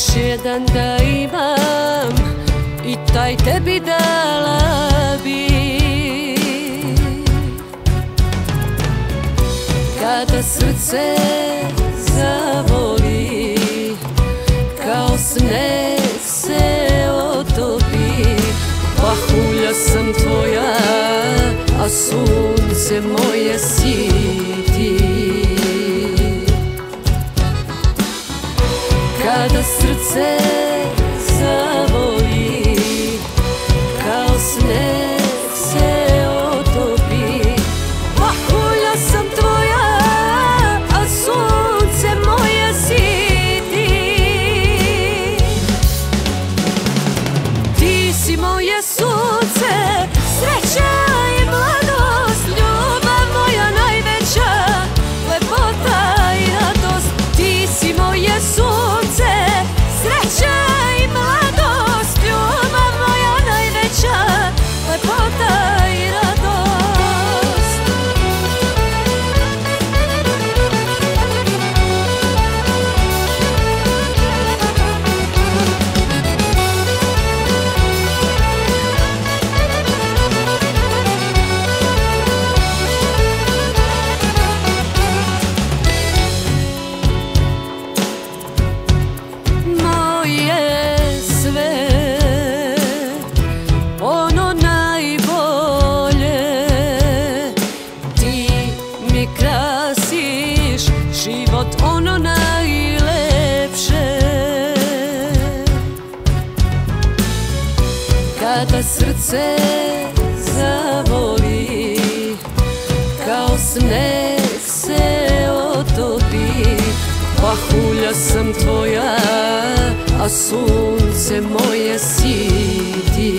jedan da imam i taj tebi dala bi. Kada srce zavoli, kao sneg se otopi, pahulja sam tvoja, a sunce moje si ti. Kada srce zavoli, kao sneg se otopi, pahulja sam tvoja, a sunce moje si ti. Ti si moje sunce, sreća i mladost, ljubav moja najveća, lepota i radost. Ti si moje sunce, sreća i mladost, ljubav moja najveća, lepota i radost. Život ono najlepše. Kada srce zavoli, kao sneg se otopi, pahulja sam tvoja, a sunce moje si ti.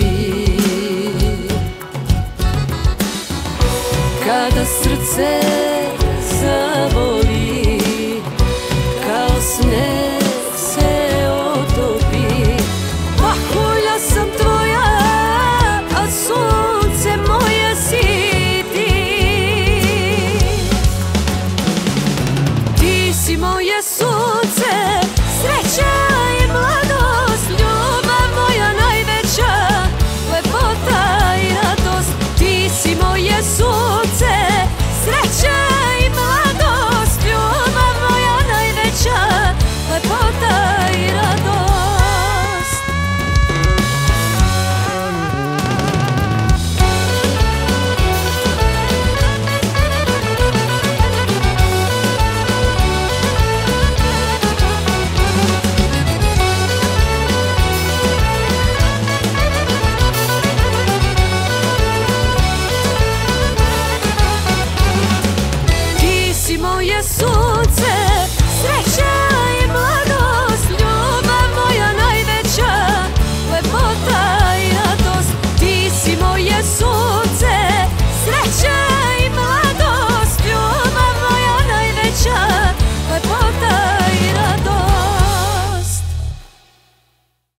Kada srce zavoli,